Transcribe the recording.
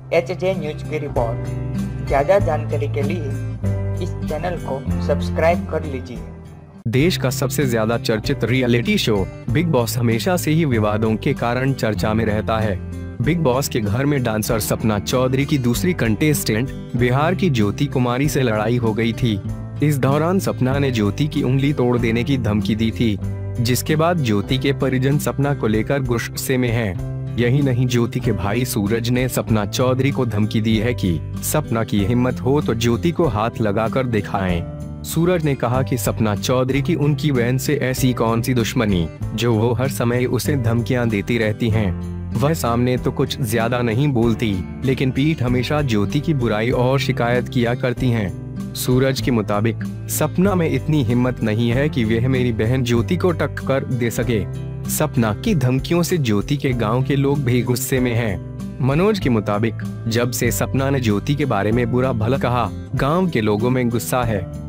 HJ news की report. ज़्यादा जानकारी के लिए इस चैनल को सब्सक्राइब कर लीजिए। देश का सबसे ज्यादा चर्चित रियलिटी शो बिग बॉस हमेशा से ही विवादों के कारण चर्चा में रहता है। बिग बॉस के घर में डांसर सपना चौधरी की दूसरी कंटेस्टेंट बिहार की ज्योति कुमारी से लड़ाई हो गई थी। इस दौरान सपना ने ज्योति की उंगली तोड़ देने की धमकी दी थी, जिसके बाद ज्योति के परिजन सपना को लेकर गुस्से में हैं। यही नहीं, ज्योति के भाई सूरज ने सपना चौधरी को धमकी दी है कि सपना की हिम्मत हो तो ज्योति को हाथ लगाकर दिखाएं। सूरज ने कहा कि सपना चौधरी की उनकी बहन से ऐसी कौन सी दुश्मनी जो वो हर समय उसे धमकियां देती रहती हैं। वह सामने तो कुछ ज्यादा नहीं बोलती, लेकिन पीठ हमेशा ज्योति की बुराई और शिकायत किया करती हैं। सूरज के मुताबिक सपना में इतनी हिम्मत नहीं है कि वह मेरी बहन ज्योति को टक्कर दे सके। सपना की धमकियों से ज्योति के गांव के लोग भी गुस्से में हैं। मनोज के मुताबिक जब से सपना ने ज्योति के बारे में बुरा भला कहा, गांव के लोगों में गुस्सा है।